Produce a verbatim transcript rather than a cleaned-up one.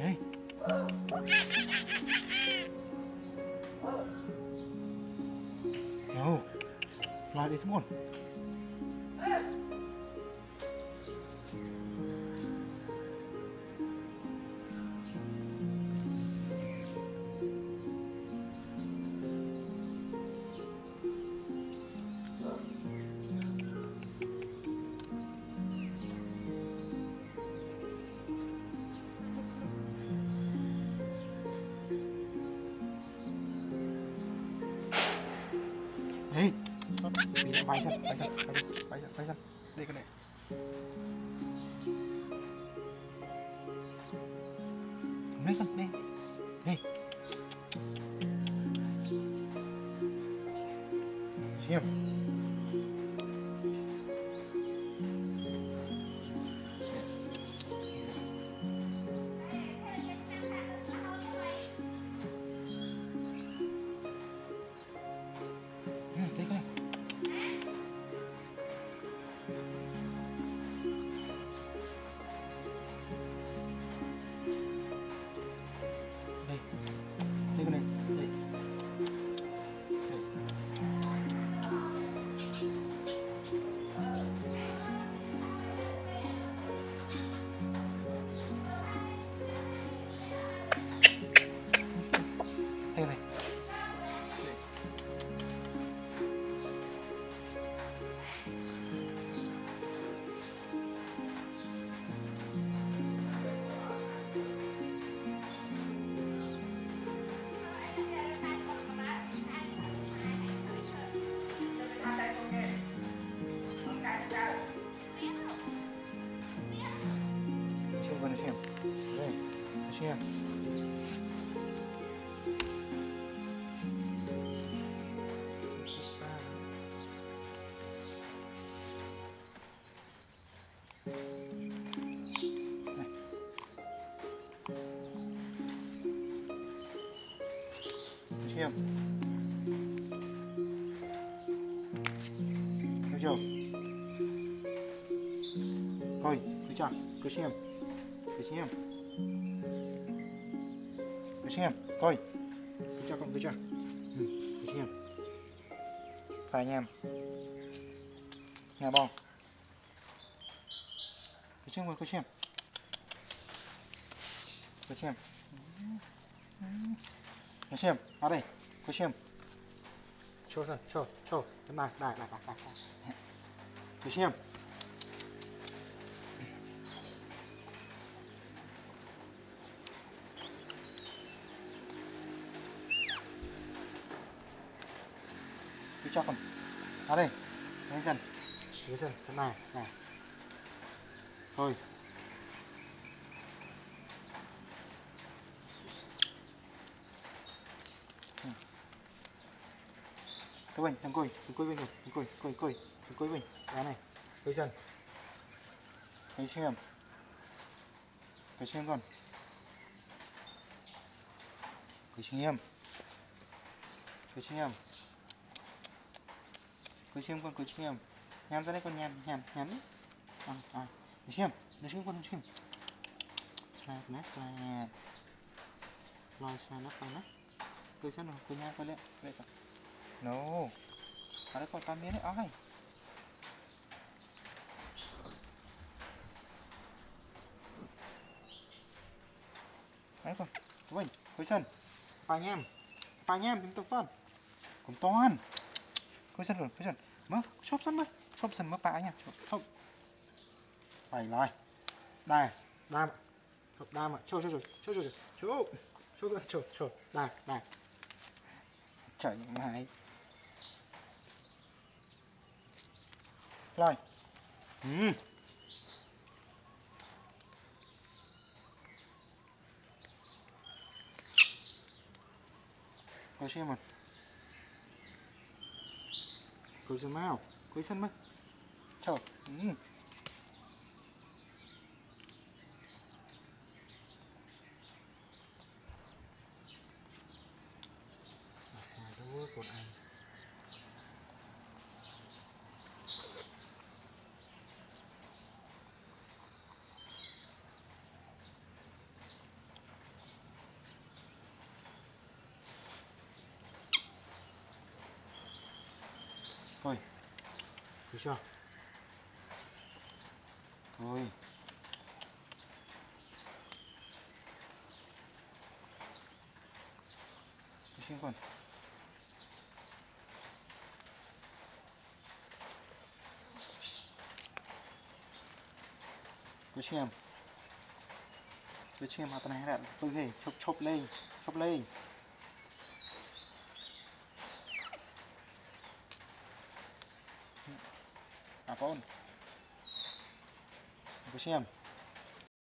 Ê. No. Lại đi xuống. Ê, bị lại bay chân, bay chân, bay chân, bay chân, bay chân, đây cái này. Đây con, đây, đây. Xem. Đây cái này. Đây. Đây cái này. Đây. Đây này. Xem con xem. Đây. Xem. Xem. Thấy chưa? Coi, cứ chặt, cứ xem. Cứ xem. Cứ xem, coi. Cứ cho con, cứ cho. Ừ, cứ xem. Phải nha em. Nghe bông. Cứ xem, cứ xem. Cứ xem. Cứ xem, ở đây. Cứ xem. Cho rồi, cho, cho. Cái này, này, này, này, này. Cứ xem. Cứ cho con. Ở đây. Cái chân. Cái chân, cái này, này. Thôi. Các bạn, đừng coi, đừng coi bên này, đừng coi, coi, coi, đừng coi bên. Cái này, cái chân. Cái xem. Cái xem con. Cái xem. Cái xem. Cái xem con, cái xem. Nhắm ra đấy con, nhắm, nhắm, nhắm đấy. À, à, cái xem, cái xem con, cái xem. Sai nát, sai nát. Lòi sai nát, sai nát. Cái xem rồi, cái nhá, cái lẹ, đây con. No. Ở đây còn tam miếng đấy, ai? Đấy con, các bạn, khối sân. Phải nha em. Phải nha em, chúng toàn. Cũng toàn. Khối sân rồi, khối sân. Mơ, chốt sân mơ. Chốt sân mơ phải nha. Chốt. Phải lại. Đây, đam. Đam ạ. Chốt, chốt rồi, chốt rồi. Chốt. Chốt rồi, chốt, chốt. Đây, đây. Trời mày. Rồi. Ừ. Coi xem mà. Coi xem nào. Coi xem mà. Trời. Ừ. Aduh, Quran. chưa? Thôi. Xem con. Cô xem. Cô xem mà này là tôi hề chụp chụp lên, chụp lên. À con. Cô xem.